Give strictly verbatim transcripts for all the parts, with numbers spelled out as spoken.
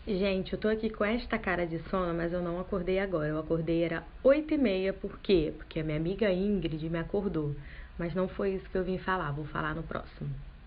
Gente, eu tô aqui com esta cara de sono, mas eu não acordei agora. Eu acordei era oito e meia, por quê? Porque a minha amiga Ingrid me acordou. Mas não foi isso que eu vim falar, vou falar no próximo.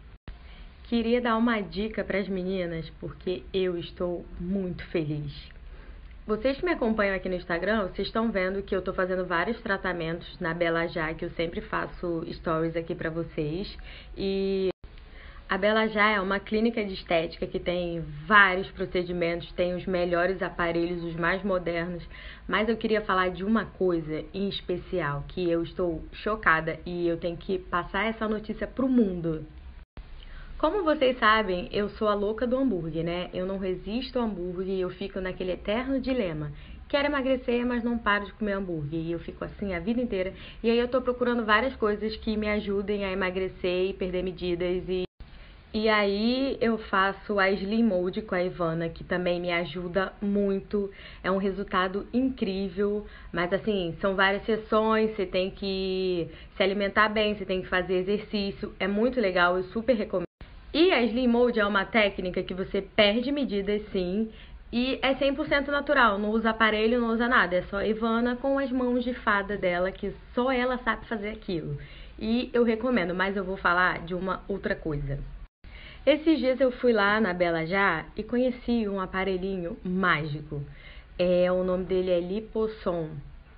Queria dar uma dica para as meninas, porque eu estou muito feliz. Vocês que me acompanham aqui no Instagram, vocês estão vendo que eu tô fazendo vários tratamentos na Bela Já, que eu sempre faço stories aqui pra vocês. E a Bela Já é uma clínica de estética que tem vários procedimentos, tem os melhores aparelhos, os mais modernos. Mas eu queria falar de uma coisa em especial, que eu estou chocada e eu tenho que passar essa notícia pro mundo. Como vocês sabem, eu sou a louca do hambúrguer, né? Eu não resisto ao hambúrguer e eu fico naquele eterno dilema. Quero emagrecer, mas não paro de comer hambúrguer. E eu fico assim a vida inteira. E aí eu tô procurando várias coisas que me ajudem a emagrecer e perder medidas. E, e aí eu faço a Slim Mode com a Ivana, que também me ajuda muito. É um resultado incrível. Mas assim, são várias sessões, você tem que se alimentar bem, você tem que fazer exercício. É muito legal, eu super recomendo. E a Slim Mode é uma técnica que você perde medidas, sim, e é cem por cento natural, não usa aparelho, não usa nada, é só a Ivana com as mãos de fada dela, que só ela sabe fazer aquilo. E eu recomendo, mas eu vou falar de uma outra coisa. Esses dias eu fui lá na Bela Já e conheci um aparelhinho mágico. É, o nome dele é Lipossom.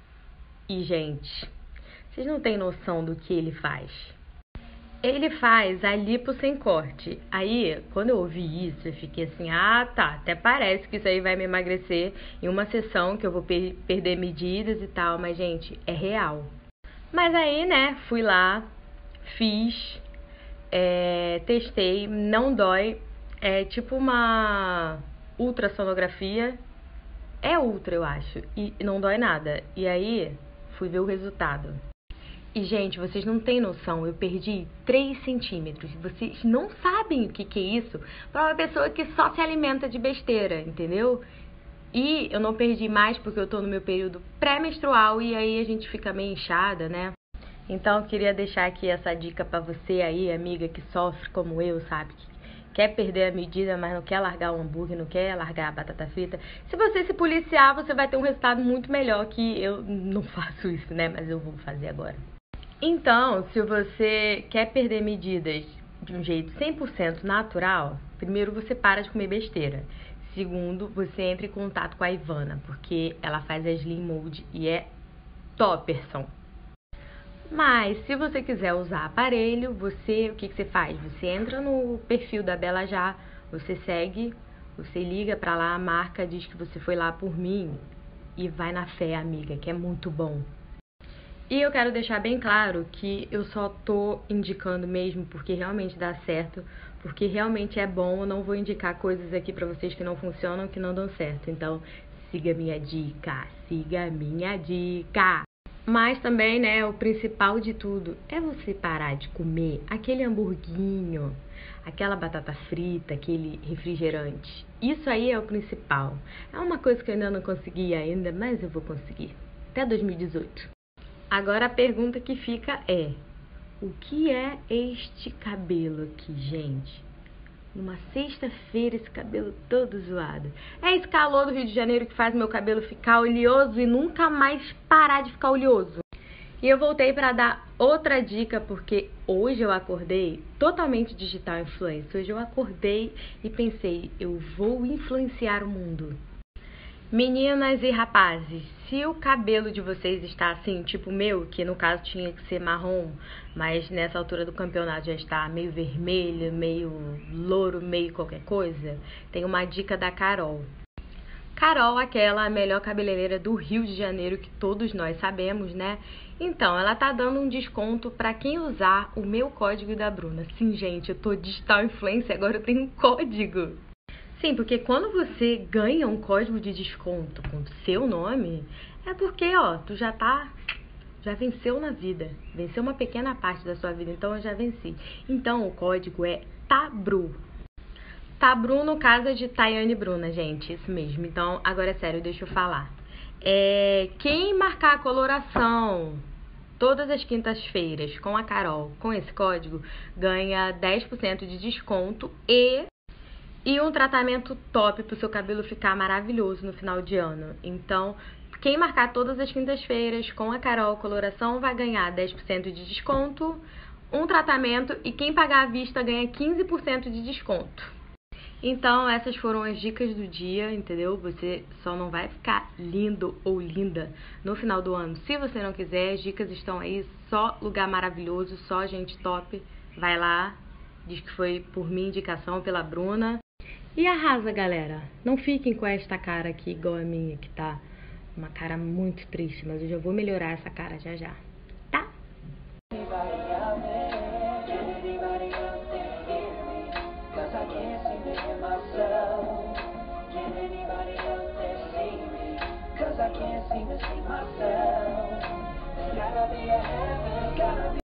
E, gente, vocês não têm noção do que ele faz. Ele faz a lipo sem corte. Aí, quando eu ouvi isso, eu fiquei assim, ah, tá, até parece que isso aí vai me emagrecer em uma sessão que eu vou per perder medidas e tal, mas, gente, é real. Mas aí, né, fui lá, fiz, é, testei, não dói, é tipo uma ultrassonografia, é ultra, eu acho, e não dói nada. E aí, fui ver o resultado. E, gente, vocês não têm noção, eu perdi três centímetros. Vocês não sabem o que, que é isso para uma pessoa que só se alimenta de besteira, entendeu? E eu não perdi mais porque eu tô no meu período pré-menstrual e aí a gente fica meio inchada, né? Então, eu queria deixar aqui essa dica pra você aí, amiga, que sofre como eu, sabe? Que quer perder a medida, mas não quer largar o hambúrguer, não quer largar a batata frita. Se você se policiar, você vai ter um resultado muito melhor, que eu não faço isso, né? Mas eu vou fazer agora. Então, se você quer perder medidas de um jeito cem por cento natural, primeiro você para de comer besteira. Segundo, você entra em contato com a Ivana, porque ela faz a Slim Mode e é topperson. Mas, se você quiser usar aparelho, você, o que, que você faz? Você entra no perfil da Bela Já, você segue, você liga pra lá, a marca diz que você foi lá por mim e vai na fé, amiga, que é muito bom. E eu quero deixar bem claro que eu só tô indicando mesmo porque realmente dá certo, porque realmente é bom, eu não vou indicar coisas aqui pra vocês que não funcionam, que não dão certo. Então, siga a minha dica, siga a minha dica. Mas também, né, o principal de tudo é você parar de comer aquele hamburguinho, aquela batata frita, aquele refrigerante. Isso aí é o principal. É uma coisa que eu ainda não consegui ainda, mas eu vou conseguir. Até dois mil e dezoito. Agora a pergunta que fica é: o que é este cabelo aqui, gente? Numa sexta-feira, esse cabelo todo zoado. É esse calor do Rio de Janeiro que faz meu cabelo ficar oleoso e nunca mais parar de ficar oleoso. E eu voltei para dar outra dica, porque hoje eu acordei totalmente digital influencer. Hoje eu acordei e pensei, eu vou influenciar o mundo. Meninas e rapazes, se o cabelo de vocês está assim, tipo o meu, que no caso tinha que ser marrom, mas nessa altura do campeonato já está meio vermelho, meio louro, meio qualquer coisa, tem uma dica da Carol. Carol, aquela a melhor cabeleireira do Rio de Janeiro, que todos nós sabemos, né? Então, ela tá dando um desconto para quem usar o meu código da Bruna. Sim, gente, eu tô digital influencer, agora eu tenho um código. Sim, porque quando você ganha um código de desconto com o seu nome, é porque, ó, tu já tá, já venceu na vida. Venceu uma pequena parte da sua vida, então eu já venci. Então, o código é TABRU. TABRU, no caso, é de Tayane Bruna, gente, isso mesmo. Então, agora é sério, deixa eu falar. É, quem marcar a coloração todas as quintas-feiras com a Carol, com esse código, ganha dez por cento de desconto e... e um tratamento top pro seu cabelo ficar maravilhoso no final de ano. Então, quem marcar todas as quintas-feiras com a Carol Coloração vai ganhar dez por cento de desconto, um tratamento, e quem pagar à vista ganha quinze por cento de desconto. Então, essas foram as dicas do dia, entendeu? Você só não vai ficar lindo ou linda no final do ano se você não quiser. As dicas estão aí, só lugar maravilhoso, só gente top. Vai lá, diz que foi por minha indicação, pela Bruna. E arrasa, galera. Não fiquem com esta cara aqui igual a minha, que tá uma cara muito triste, mas eu já vou melhorar essa cara já já, tá? I can't seem to see myself. Gotta be a heaven, gotta be